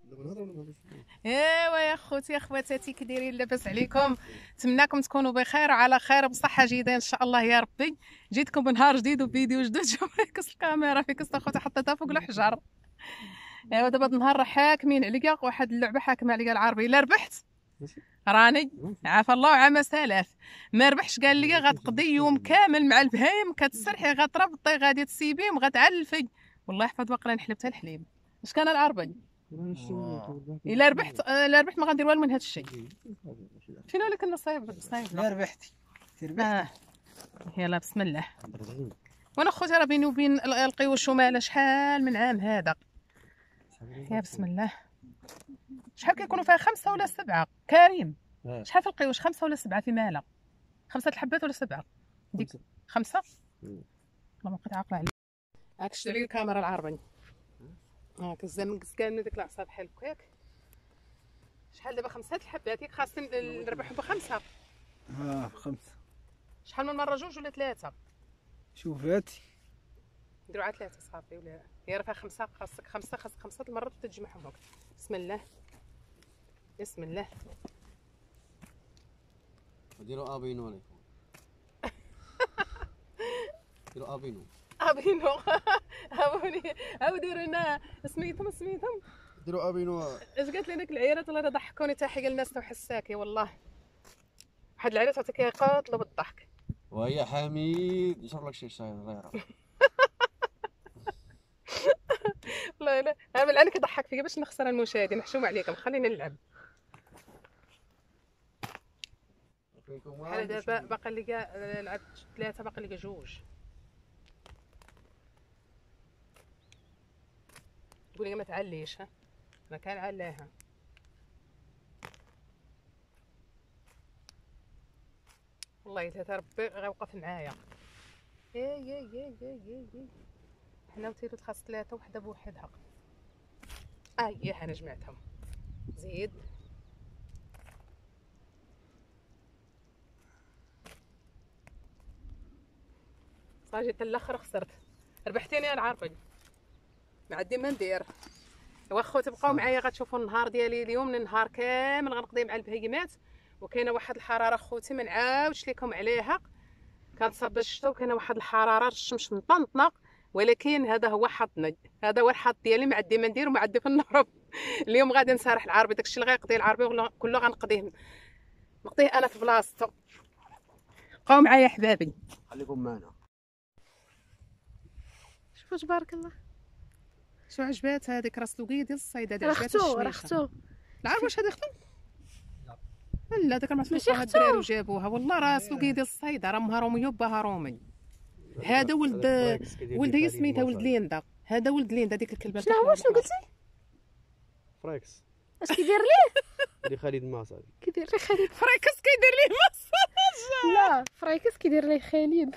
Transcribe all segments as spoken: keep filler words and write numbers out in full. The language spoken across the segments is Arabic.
ايوا يا خوتي يا خواتاتي كي دايرين لاباس عليكم؟ نتمنىكم تكونوا بخير وعلى خير بصحه جيده ان شاء الله يا ربي. جيتكم بنهار جديد وفيديو جديد. شوف فيكس الكاميرا فيكس اخوتي حطيتها فوق الحجر. ايوا دابا النهار راه حاكمين عليا واحد اللعبه حاكمه عليا العربي. الا ربحت راني عافا الله وعام سلاف، ما ربحش قال لي غتقضي يوم كامل مع البهايم كتسرحي غتربطي غادي تسيبيهم غتعلفي. والله يحفظ واقيلا نحلب حتى الحليب. اش كان العربي؟ الا ربحت الا ربحت ما غندير والو من هذا الشيء. فين اللي كنا صايب صايب لا ربحتي ربحت. يلا بسم الله. وانا خوتي راه بيني وبين القيوش وماله شحال من عام هذا. يا بسم الله. شحال كيكونوا فيها خمسه ولا سبعه كريم؟ شحال في القيوش؟ خمسه ولا سبعه في ماله؟ خمسه الحبات ولا سبعه؟ ديك خمسه. والله ما بقيت عاقله عليك. هاك شري الكاميرا العربي هاك الزمن كان ديك العصا بحال هكاك. شحال دابا خمسه الحبات ياك خاصين نربحوا بخمسه. اه خمسه. شحال من مره جوج ولا ثلاثه؟ شوف هاتي نديرو على ثلاثه صافي ولا هي راه فيها خمسه. خاصك خمسه خاصك خمسه المرات تجمعهم هكا. بسم الله بسم الله. ديروا ابينو عليكم. ديروا ابينو ابينو ابوني او ديروا لنا سميتهم سميتهم ديروا ابينو. اش قالت لي ديك العيالات والله ضحكوني حتى حي الناس تو حساكي والله. واحد العيالات عطاك يقاتلوا بالضحك. وهي حميد يشرب لك شي شاي الله يرحمه. لا لا انا الان كيضحك فيا باش نخسر المشاهدين. نحشوم عليكم خلينا نلعب. بحال دابا باقي لي كاع لعبت ثلاثه باقي لي جوج. قولي ما تعليش ها انا كنعلاها. والله ثلاثه ربي غيوقف معايا. يا يا يا يا يا يا حنا وتيرو خاص ثلاثه وحده بوحدها. اه يا انا جمعتهم. زيد صافي حتى الاخر خسرت. ربحتيني انا عارفه ما عندي ما ندير. واخا تبقاو معايا غتشوفوا النهار ديالي اليوم. النهار كامل غنقضي مع البهيمات. وكاينه واحد الحراره خوتي ما نعاودش لكم عليها. كنتصب الشتا وكاينه واحد الحراره الشمس مطنطنه. ولكن هذا هو حظنا. هذا هو الحظ ديالي ما عندي ما ندير وما عندي في النهرب. اليوم غادي نسارح العربي. داكشي اللي غيقضي العربي كله غنقضيه نقضيه انا في بلاصتو. بقاو معايا يا حبابي خليكم معنا. شوفوا تبارك الله شو عجبات هذيك راس لوقيه ديال الصيد. هذه عجبات رختو رختو العرب. واش هذه اختو؟ لا داك المعصومه الدراري وجابوها. والله راس لوقيه ديال الصيد راه امها روميه وباها رومي. هذا ولد ولد هي سميتها ولد ليندا. هذا ولد ليندا ديك الكلبه. شنو هو شنو قلتي؟ فريكس. اش كيدير ليه؟ اللي خالد ماسا كيدير ليه خالد؟ فريكس كيدير ليه مساج. لا فريكس كيدير ليه خالد.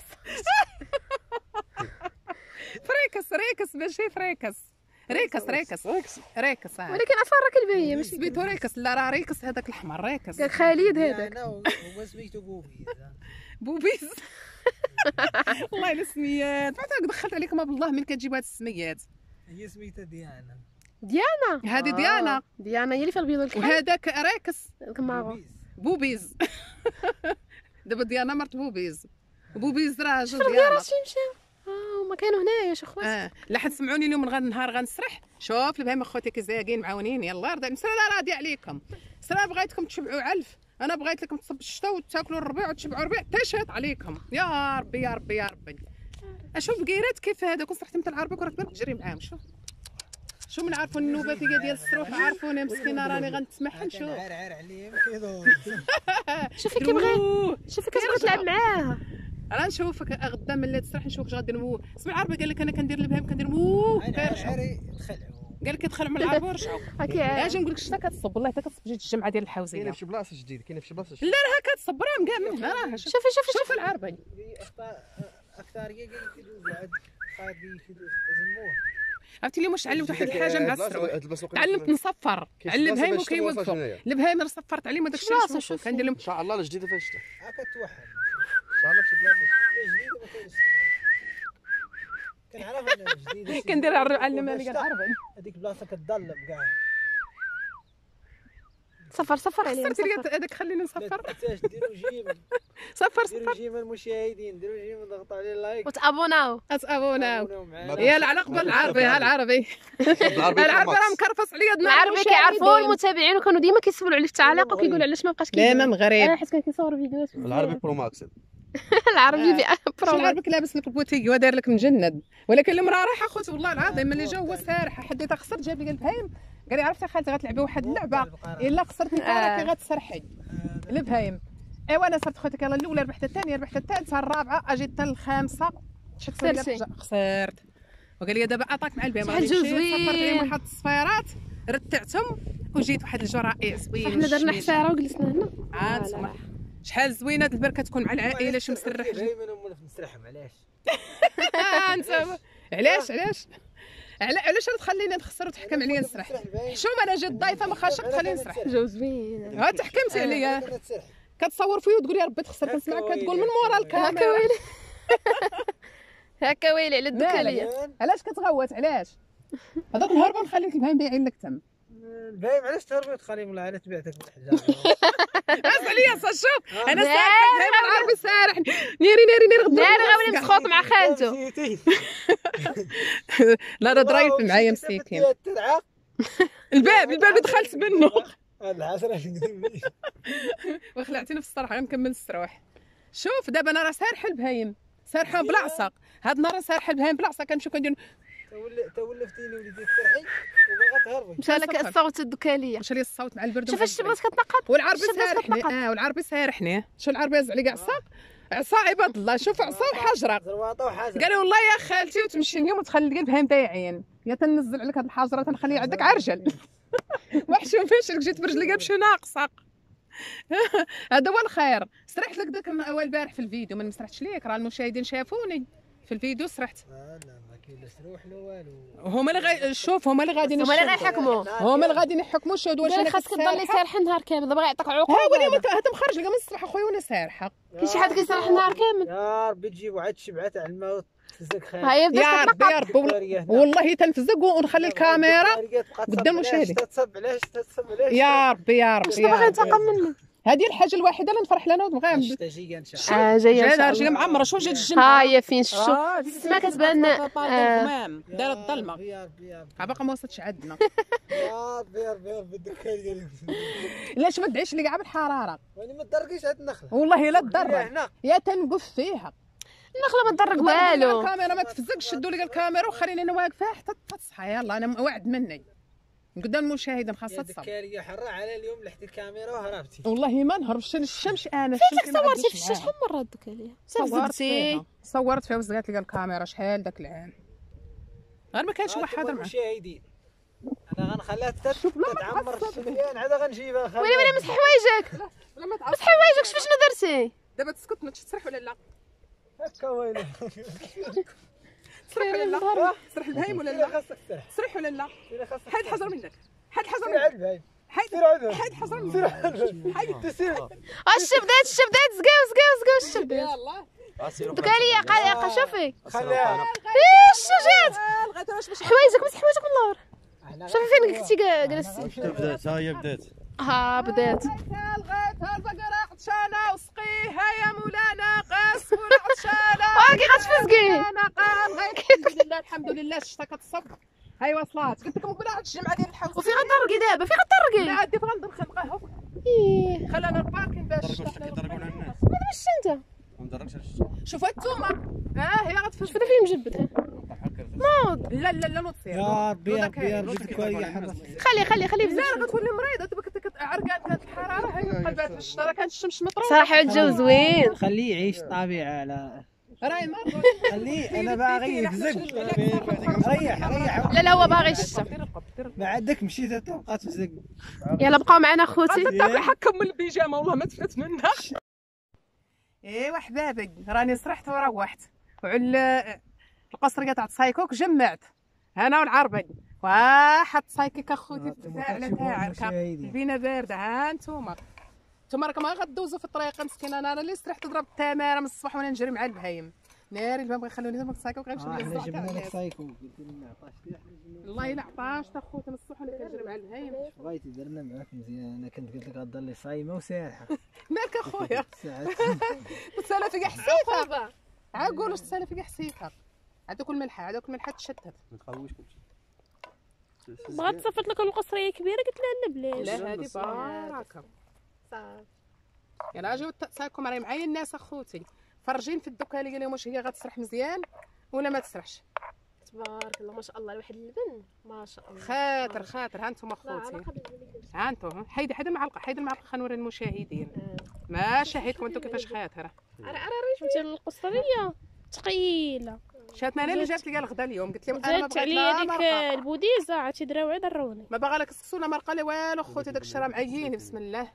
فريكس ريكس ماشي فريكس. ريكس ريكس ريكس ريكس ولكن عفوا راه كلبه ماشي سميتو ريكس. لا راه ريكس هذاك الاحمر ريكس. قال خالد هذاك. انا هو سميتو بوبي. بوبيز. والله الا سميات ما دخلت عليكم بالله من كتجيبوا هاد السميات. هي سميتها ديانا. ديانا هذه ديانا. ديانا هي اللي فيها البيض والكحل. وهذاك ريكس كمارو بوبيز. دابا ديانا مرت بوبيز. بوبيز راه جوج ديانا. ديانا. راسي مشاو اه هما كانوا هنايا شي خوات. اه لا حد سمعوني اليوم غد النهار غنسرح. شوف البهايم اخوتي كزاقين معاونين. يلا رضا نسرا راضي عليكم. سرا بغيتكم تشبعوا علف. انا بغيت لكم تصب الشتا وتاكلوا الربيع وتشبعوا الربيع تشهد عليكم. يا ربي يا ربي يا ربي. اشوف بقيرات كيف هذا كون صرحت نتا العربي كون راك تجري معاهم. شوف شو من عارفوا النوبه فيا ديال السروح عارفوني مسكينه راني غنتسمح نشوف. عار عار عليهم كيدور. شوفي كيبغي شوفي كتبغي تلعب معاه. انا نشوفك غدا ملي تسرح نشوفك اش غدير. مو اسمع العربي قال لك انا كندير البهايم كندير مو عاري تخلعوا. قال لك يدخلوا من العربي ورجعوا. اجي نقول لك شتا كتصب والله حتى كتصب جيت الجمعه ديال الحوزيه. كاينه في شي بلاصه جديده كاينه في شي بلاصه. لا راه كتصب راهم كاع من هنا راه. شوفي شوفي شوف العربي اكثريه قال لك يدوز واحد صايد يدوز زموه. عرفتي اليوم واش تعلمت واحد الحاجه مع السروح. تعلمت نصفر على البهايم وكيوقفوا البهايم. صفرت عليهم هذاك الشيء كندير لهم ان شاء الله الجديده فيها الشتا. ها كتوحد ان شاء الله في شي بلاصه جديده ما كاينش. كنعرف انا جديده كندير علمها لي العربي. هذيك البلاصه كتظلم كاع. صفر صفر علينا صرت لي صفر. هذاك خليني ما نصفر. تنساش ديروا جيم صفر ديروا صفر. جيم المشاهدين، ديروا جيم ضغطوا على اللايك وتابوناو. اتابونا وتابوناو معنا. يا على قبل العربي. ها العربي العربي العربي راه مكرفص عليا دماغ العربي كيعرفوا المتابعين وكانوا ديما كيسولوا عليه في التعاليق لا، وكيقولوا علاش ما بقاش لا كيدير. ما مغرب. انا حيت كان كيصور فيديوهات. العربي برو ماكس. العربي آه. شو برو. العربك لابس لك البوتيكي وداير لك مجند، ولكن المراه رايحه خوتي والله العظيم ملي جا هو سارح حديتها خسرت جاب لي قال بهايم قال لي عرفتي خالتي غتلعبي واحد اللعبه الا خسرتني آه. كي غتسرحي البهايم. ايوا انا صرت خوتي يلاه الاولى ربحت الثانيه ربحت الثالثه الرابعه اجيت حتى الخامسه شفت خسرتي. خسرت وقال لي دابا عطاك مع البهايم شحال غادي جو نمشي زوين. صفرت لهم واحد الصفيرات رتعتهم وجيت واحد الجو رائع زوين. حنا درنا والشميشة. حساره وجلسنا هنا. عاد لا، لا. شحال زوينه هاد البركه تكون مع العائله شي مسرح دائما نولف نسرحهم علاش؟ انت علاش علاش علا- علاش تخليني نخسر وتحكم عليا نسرح؟ حشومه انا جيت ضايفه ما خاشق تخليني نسرح. جو زوين. ها تحكمتي عليا كتصور فيا وتقول يا ربي تخسر كنسمعك كتقول من مورا هكا الكاميرا. ويلي. هكا ويلي على الدكاليه. علاش كتغوت علاش؟ هذاك النهار بنخليك البهايم بايعين لك تم. البهايم علاش تهربي تخليهم ولا انا تبعتك بالحجاره؟ اسمع ليا صا شوف انا لا، سارح البهايم العربي سارح نيري نيري نيري غدو ناري غاولي مسخوط مع خالته. لا راه ضرايف معايا مسكين. الباب الباب اللي دخلت منه هاد العشرة اللي وخلعتيني في الصراحه غنكمل السروح. شوف دابا انا راه سارحه البهايم سارحه بلا عصا هاد النهار سارحه البهايم بلا عصا كنشوف كندير تولفتيني وليتي تسرحي وباغا تهربي. مشى لك الصوت الدكاليه. مشى لي الصوت مع البرد شوف اش بغات كتنقط. والعربي شوف بغات سارحني كتنقط. اه والعربي سارحني شو العربي هز علي كاع عصا عصا عباد الله شوف عصا وحجره زرواطه وحاجه. قال لي والله يا خالتي وتمشي اليوم وتخلي البهايم ضايعين يا تنزل عليك هاد الحجره تنخليها عندك عرجل وحشوم فاش جيت برجلي قال بشي ناقصه. هذا هو الخير. سرحت لك ذاك اول البارح في الفيديو ما مسرحتش ليك راه المشاهدين شافوني في الفيديو سرحت. لا لا ما كاين لا سروح لا والو. هما اللي غي... شوف هما اللي غاديين هما اللي يشوفوا. غيحكموا. هما اللي غاديين يحكموا شهدوا واش دابا انا خاصك كنت تضلي سارحة. سارحه النهار كامل دابا غيعطيك عقوبه. ها ولي مت... هذا مخرج لك من الصباح اخويا وانا سارحه. كاين شي حد كيسرح النهار كامل. يا ربي تجيب واحد الشبعه تاع الماء وتفزك خير. ها هي يا بدات ربي يا كتنقط. ربي والله, والله تنفزق ونخلي الكاميرا قدام المشاهدين. تتصب علاش تتصب علاش؟ يا ربي يا ربي شنو يا باغي ربي. ينتقم مني؟ هذه الحاجه الوحيده اللي نفرح لها انا ونبغيها الشتا جايه ان شاء الله. اه جايه ان جايه شاء رجلي الله. معمره شو جات الجنة ها هي فين الشوف. السما كتبان. آه. الغمام دايره الظلمه يا ربي يا ربي ها باقا ما وصلتش عندنا. يا ربي يا ربي يا ربي الدكان لا شوف ما تدعيش لي كاع بالحراره وانا ما تدركيش هاد النخله. والله لا يا تضرب هنا يا تنقف فيها. النخله ما تضرك ضربوا لي والو. الكاميرا ما تفزقش شدوا لي الكاميرا وخليني انا واقفه حتى تصحى يلا انا وعد مني قدام المشاهدين خاصها تصب. الدكاليه حره على اليوم لحتي الكاميرا وهربتي. والله ما نهربش الشمس انا فين الشمس ما صورتي في غاديش الشتا معاها. شحال مره الدكاليه؟ صورت صورتي. فيها صورت فيها وزقات لي الكاميرا شحال داك العام غير ما كانش واحد حاضر معايا. المشاهدين انا غنخليها تت- شوف لا ما تتعمر تعصب. الشفيان عاد غنجيبها ويلي ويلي مسح حوايجك. لا ما تعصب. مسح حوايجك شوف شنو درتي. دابا تسكت ما تسرح ولا لا هكا ويلي. تسرح ولا لا تسرح البهايم ولا إلا لا خاصك تسرح. تسرح ولا لا إلا خاصك حيد تسرح. حجر منك حيد حجر سير على منك البعيد. حيد سير على البعيد. حيد حجر سير منك على البعيد. حيد تسير. الشبدات الشبدات زقاو زقاو زقاو الشبدات. يلا الدكاليه قا شوفي. خليها. ايش شجات لغايه واش باش حوايجك مسح حوايجك من اللور. شوفي فين كنتي جلستي. بدات ها هي بدات. ها بدات. لغايه البقره عطشانه وسقيها يا مولانا قاس ولا عطشانه اه كي غتفزقي. انا قال غير الحمد لله الحمد لله الشتا كتصب هاي وصلات قلت لكم قبل هاد الجمعه ديال الحوس وفي غتطرقي دابا في غتطرقي. عادي بغا ندير خنقه ايه خلانا الباركين باش ضربوا الشتا كيضربوا على الناس. هذا واش انت. ما مدركش على الشتا. شوفوا التومه اه هي غتفز شوف هذا فين مجبد. لا لا لا نوصير يا ربي يا ربي يا ربي الدكاليه حره. خلي خلي خلي لا بزاف. راه غتولي مريضه دابا كنت عرقان كانت الحراره هاي قلبات في الشتا راه كانت الشمس مطروحه صراحه الجو زوين. خليه يعيش الطبيعه على راهي ما خليه انا باغي يفزق. ريح ريح لا لا هو باغي الشتا. ما عندك مشيت تبقى تفزق. يلا بقاو معنا خوتي. حكم من البيجامه والله ما تفلت منها. ايوا حبابي راني سرحت وروحت وعل القصريه تاع سايكوك جمعت انا والعربي واحد سايكيك اخوتي تفاعل تاعك البينا بارده ها انتوما انتوما راكم غير غدوزوا في الطريق مسكينه انا اللي سرحت ضربت التماره من الصباح وانا نجري مع البهايم ناري الباب غيخلوني دابا نسايكو غنمشي آه، حنا نلزق جبنا تاع لك الناس. سايكو قلت لي ما عطاش لي حنا جبنا والله الا عطاش تا خويا من الصبح انا كنجري مع البهايم. بغيتي درنا معاك مزيان. انا كنت قلت لك غدار لي صايمه وسايحه مالك اخويا ساعات تسالى فيك حسيتها عا قول واش تسالى فيك حسيتها. هذوك الملحه هذوك الملحه تشتت. ما تخويش كلشي. بغات تصيفط لكم القصريه كبيره قلت لها لا بلاش. لا هذه باركه صافي يلا اجيو تسالكم راهي معايا الناس اخوتي فرجين في الدكان قال لهم واش هي غتسرح مزيان ولا ما تسرحش. تبارك الله ما شاء الله واحد اللبن ما شاء الله. خاطر خاطر ها انتم لا اخوتي علاقه بالوليدات. ها انتم حيدي حيدي المعلقه حيدي المعلقه خنوري المشاهدين. ما شاهدكم انتم كيفاش خاطره. راه راه فهمتي القصريه ثقيله. شاتنا انا اللي جابت لي الغدا اليوم قلت لهم انا ما زادت بغيت عليا لا ديك مرقه البوديزه عرفتي دراوعي ضروني. ما باغا لك السكسونه مرقه لا والو خوتي داك الشيء راه معيين بسم الله.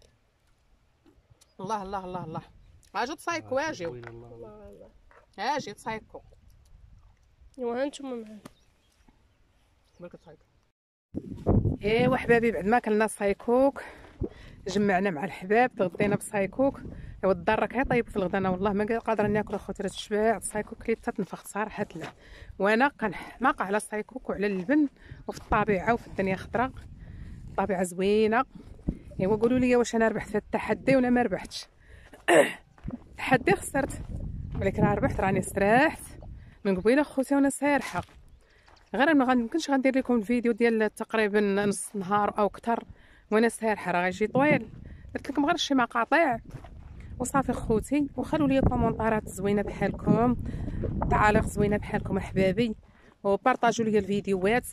الله الله الله الله اجيو تصايكو اجيو اجيو تصايكو ايوا هانتوما معايا. مالك تصايكو. ايوا حبابي بعد ما كلنا صايكوك جمعنا مع الحباب تغدينا بصايكوك. ايوا الدار راك طيب في الغدا. انا والله ما قادره ناكل اخوتي راه تشبعت صايكوك كليت تنفخت صراحه لا. وانا كنحماق على الصايكوك وعلى اللبن وفي الطبيعه وفي الدنيا خضراء طبيعه زوينه. ايوا قولوا لي واش انا ربحت في التحدي ولا ما ربحتش. التحدي خسرت ولكن راه ربحت راني استريحت من قبيله خوتي وانا سارحه. غير ما غنمكنش غندير لكم الفيديو ديال تقريبا نص نهار او اكثر وانا سارحه راه غيجي طويل. درت لكم غير شي مقاطع وصافي خوتي. وخلوا لي كومونطارات زوينه بحالكم تعاليق زوينه بحالكم احبابي وبارطاجوا لي الفيديوهات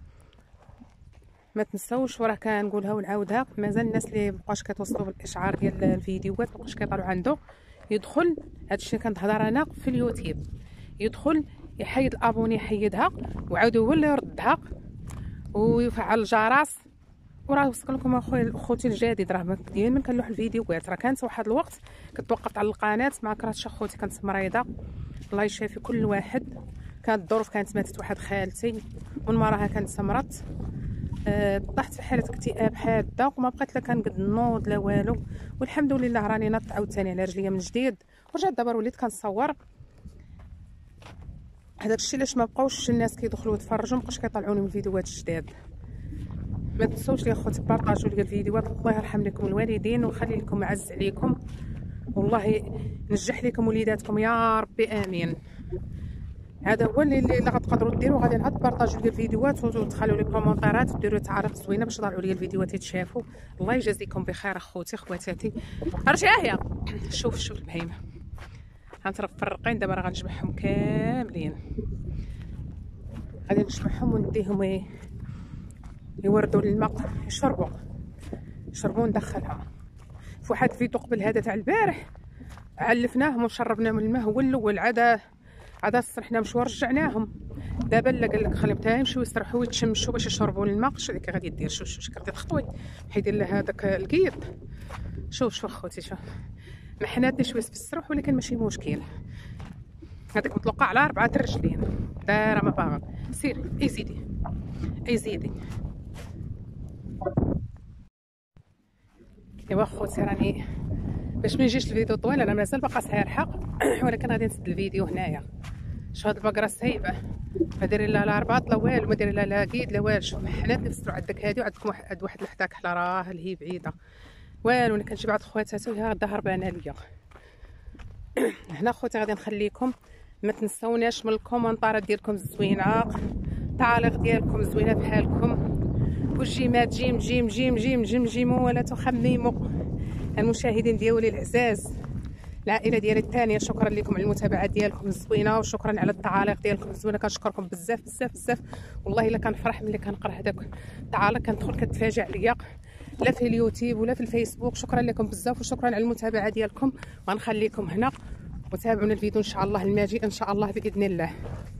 ما تنسوش. وراه كنقولها ونعاودها مازال الناس اللي مابقاوش كتوصلوا بالاشعار ديال الفيديوهات مابقاوش كيطلعوا عنده يدخل هادشي كنهضر انا في اليوتيوب يدخل يحيد الابوني يحيدها وعاود هو اللي يردها ويفعل الجرس. وراه وصل لكم اخويا اخوتي الجديد راه ديما كنلوح الفيديوهات. راه كانت واحد الوقت كنت توقفت على القناه ما كرهتش اخوتي كنت مريضه الله يشافي كل واحد. كانت الظروف كانت ماتت واحد خالتي ومن وراها كانت مرضت أه طحت في حاله اكتئاب حاده وما بقيت لا كنقد نوض لا والو. والحمد لله راني ناضت عاوتاني على رجليا من جديد ورجعت دابا وليت كنصور. هذاك الشيء علاش ما بقاوش الناس كيدخلوا يتفرجوا مابقاوش كيطلعوني من الفيديوهات الجداد. ما تنسوش لي اخوتي بارطاجوا لي الفيديوهات. الله يرحم لكم الوالدين ويخلي لكم عز عليكم والله ينجح لكم وليداتكم يا ربي امين. هذا هو اللي اللي غتقدروا ديروا غادي نعاد بارطاجوا لي الفيديوهات وتخلوا لي كومونطارات وديروا تعاليق زوينه باش يطلعوا لي الفيديوهات يتشافوا. الله يجازيكم بخير اخوتي خواتاتي. رجع هي شوف شوف البهيمه هانت راه مفرقين دابا راه غنجمعهم كاملين غادي نجمعهم ونديهم يوردوا الماء يشربوا يشربوا وندخلهم. في واحد الفيديو قبل هذا تاع البارح علفناهم وشربناهم الماء هو الاول عاد عاد صرحنا مشوار رجعناهم. دابا لا قال لك خليهم حتى يمشيو يسترحوا ويتشمشوا باش يشربوا الماء. شوف اللي غادي دير شوف شوف كيف تخطوي حيدير لها هذاك القيد. شوف شوف خوتي شوف ما حناتني شويه في السروح ولكن ماشي مشكل. هذاك مطلقه على اربعه الرجلين دايره ما باغا سيري اي زيدي اي زيدي. ايوا خوتي راني باش ما يجيش الفيديو طويل انا مازال باقا سارحه ولكن غادي نسد الفيديو هنايا. شوف هاد البقره سايبه ما داير لها لا رباط لا والو ما داير لها لا قيد لا والو. شوف حناتني في السروح عندك هادي وعندكم واحد واحد لحداك حلا راه اللي هي بعيده والو. انا كنجي بعض خواتاتو وهي غدا هربانه ليا. هنا خوتي غادي نخليكم ما تنسوناش من الكومونطارات ديالكم الزوينه التعاليق ديالكم زوينه بحالكم والجيمات جيم جيم جيم جيم جيم جيمو ولا تخمموا. المشاهدين ديالي العزاز العائله ديالي الثانيه شكرا لكم على المتابعه ديالكم الزوينه وشكرا على التعاليق ديالكم الزوينه كنشكركم بزاف بزاف بزاف. والله الا كنفرح ملي كنقرا هذاك التعاليق كندخل كتفاجئ عليا لا في اليوتيوب ولا في الفيسبوك. شكرا لكم بزاف وشكرا على المتابعه ديالكم. غنخليكم هنا وتابعونا الفيديو ان شاء الله الماجي ان شاء الله باذن الله.